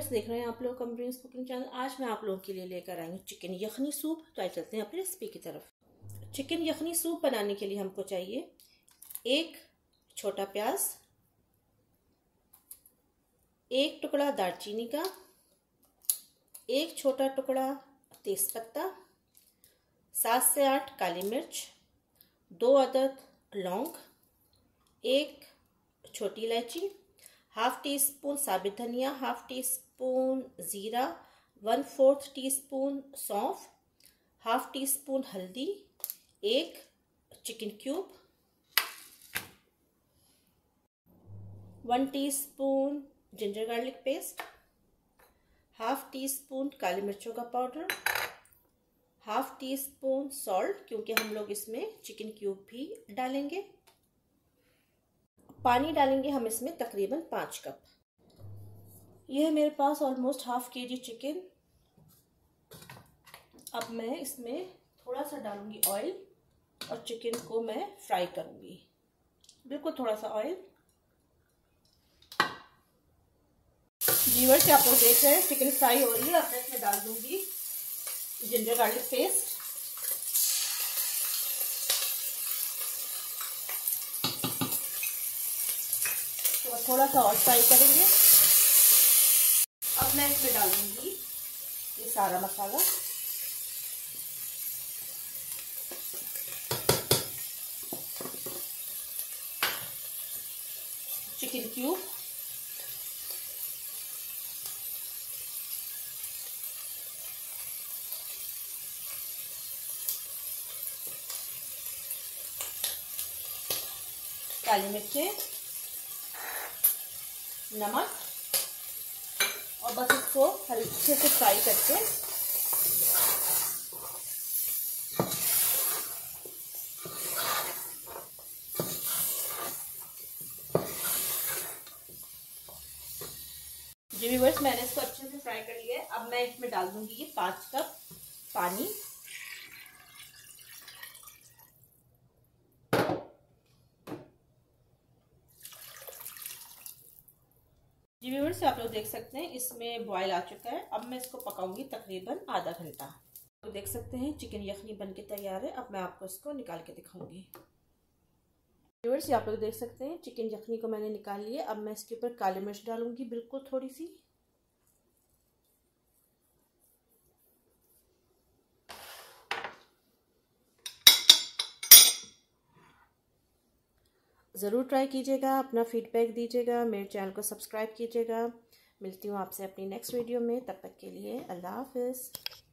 देख रहे हैं आप लोग कमरीन्स कुकिंग चैनल। आज मैं आप लोगों के लिए लेकर आई हूँ चिकन यखनी सूप। तो आइए चलते हैं अपनी रेसिपी की तरफ। चिकन यखनी सूप बनाने के लिए हमको चाहिए एक छोटा प्याज, एक टुकड़ा दालचीनी का, एक छोटा टुकड़ा तेजपत्ता, 7 से 8 काली मिर्च, 2 अदद लौंग, एक छोटी इलायची, हाफ टी स्पून साबित धनिया, हाफ टी स्पून जीरा, 1/4 टीस्पून सौंफ, हाफ टी स्पून हल्दी, एक chicken cube, 1 teaspoon ginger garlic paste, half teaspoon काली मिर्चों का powder, half teaspoon salt क्योंकि हम लोग इसमें चिकन क्यूब भी डालेंगे। पानी डालेंगे हम इसमें तकरीबन 5 कप। यह है मेरे पास ऑलमोस्ट हाफ केजी चिकन। अब मैं इसमें थोड़ा सा डालूंगी ऑयल और चिकन को मैं फ्राई करूंगी, बिल्कुल थोड़ा सा ऑयल। व्यूअर्स आप लोग देख रहे हैं चिकन फ्राई हो रही है। अब मैं इसमें डाल दूंगी जिंजर गार्लिक पेस्ट, तो थोड़ा सा और फ्राई करेंगे। अब मैं इसमें डाल दूंगी ये सारा मसाला, चिकन क्यूब, काली मिर्चें, नमक, और बस इसको हल्के से फ्राई करके जी व्यूअर्स मैंने इसको अच्छे से फ्राई कर लिया है। अब मैं इसमें डाल दूंगी ये 5 कप पानी। जी व्यूअर्स आप लोग देख सकते हैं इसमें बॉयल आ चुका है। अब मैं इसको पकाऊंगी तकरीबन आधा घंटा। तो देख सकते हैं चिकन यखनी बनके तैयार है। अब मैं आपको इसको निकाल के दिखाऊंगी। व्यूअर्स आप लोग देख सकते हैं चिकन यखनी को मैंने निकाल लिया। अब मैं इसके ऊपर काली मिर्च डालूंगी, बिल्कुल थोड़ी सी। ज़रूर ट्राई कीजिएगा, अपना फीडबैक दीजिएगा, मेरे चैनल को सब्सक्राइब कीजिएगा। मिलती हूँ आपसे अपनी नेक्स्ट वीडियो में, तब तक के लिए अल्लाह हाफिज़।